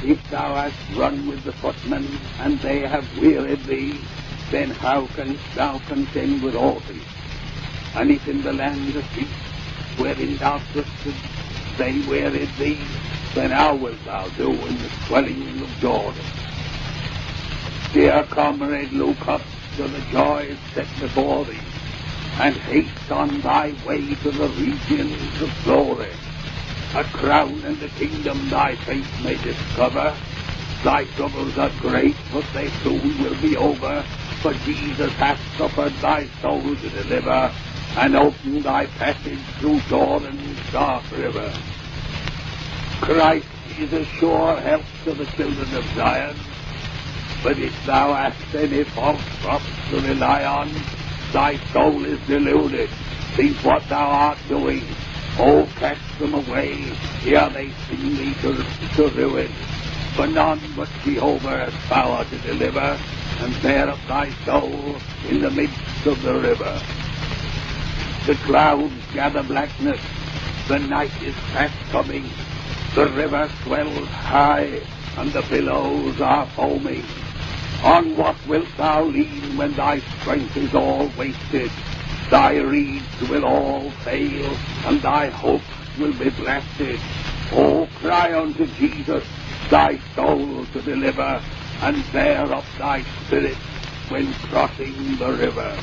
If thou hast run with the footmen, and they have wearied thee, then how canst thou contend with all things? And if in the land of peace, wherein thou trusted, they wearied thee, then how wilt thou do in the swelling of Jordan? Dear comrade, look up to the joys set before thee, and haste on thy way to the regions of glory. A crown and a kingdom thy face may discover. Thy troubles are great, but they soon will be over. For Jesus hath suffered thy soul to deliver, and opened thy passage through Jordan's dark river. Christ is a sure help to the children of Zion. But if thou hast any false props to rely on, thy soul is deluded. Think what thou art doing. Oh, cast them away, ere they sing thee to ruin. For none but Jehovah has power to deliver, and bear up thy soul in the midst of the river. The clouds gather blackness, the night is fast coming, the river swells high, and the billows are foaming. On what wilt thou lean when thy strength is all wasted? Thy reeds will all fail, and thy hopes will be blasted. Oh, cry unto Jesus, thy soul to deliver, and bear up thy spirit when crossing the river.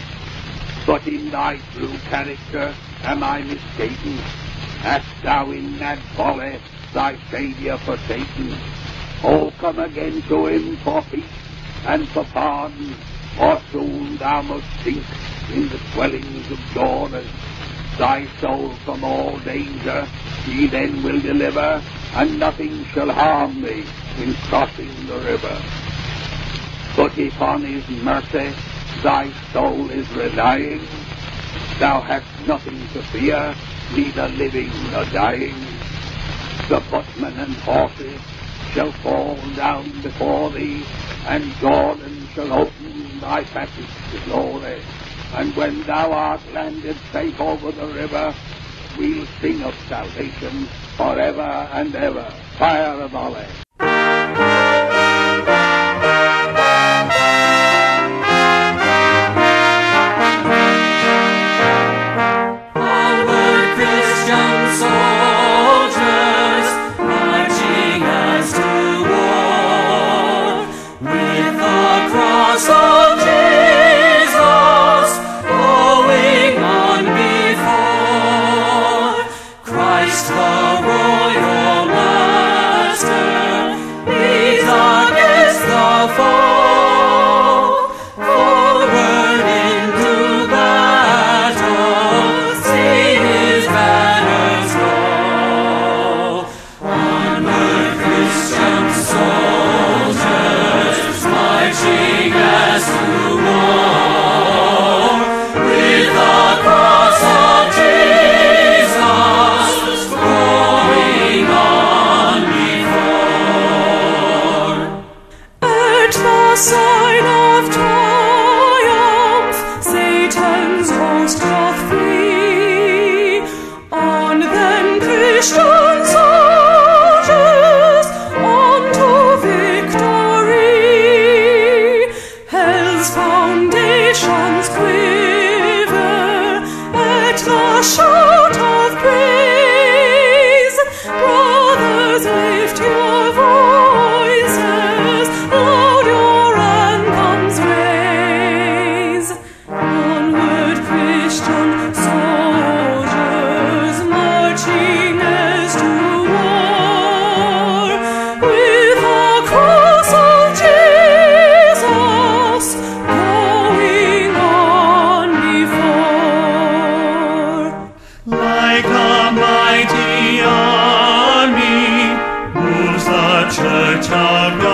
But in thy true character am I mistaken? Hast thou in that folly thy Saviour forsaken? Oh, come again to him for peace and for pardon, or soon thou must sink in the swellings of Jordan. Thy soul from all danger he then will deliver, and nothing shall harm thee in crossing the river. But if on his mercy thy soul is relying, thou hast nothing to fear, neither living nor dying. The footmen and horses shall fall down before thee, and Jordan shall open thy passage to glory. And when thou art landed safe over the river, we'll sing of salvation forever and ever. Fire a volley. Church of God.